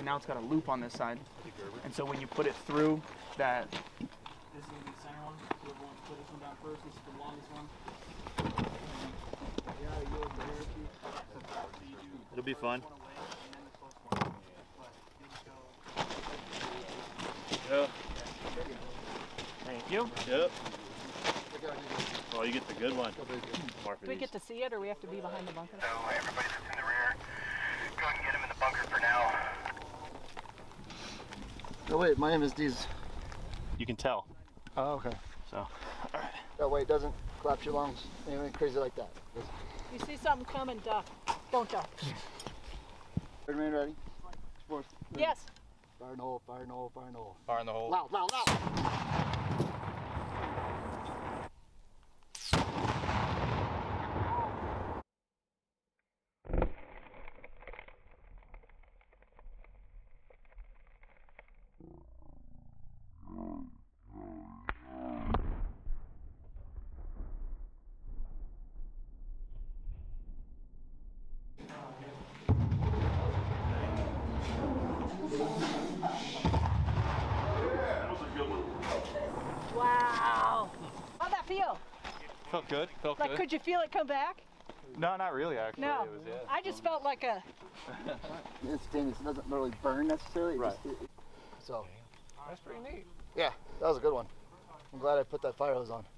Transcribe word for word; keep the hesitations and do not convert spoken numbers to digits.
now it's got a loop on this side. And so when you put it through that, this is going to be the center one. Whoever wants to put this one down first, this is the longest one. It'll be fun. Yep. Thank you. Yep. Oh, you get the good one. Do we get to see it, or we have to be behind the bunker? So everybody that's in the rear, go ahead and get him in the bunker for now. Oh wait, my M S D's. You can tell. Oh, okay. So, all right. That way it doesn't collapse your lungs. Anything crazy like that. You see something coming, duck. Don't duck. Third man ready? Fourth. Yes. Fire in the hole, fire in the hole, fire in the hole. Fire in the hole. Loud, loud, loud! Wow. How'd that feel? Felt good. Felt Like, good. could you feel it come back? No, not really, actually. No. It was, yeah. I just felt like a... It's stainless. It doesn't really burn necessarily. It Right. Just, it, it, so. That's pretty neat. Yeah, that was a good one. I'm glad I put that fire hose on.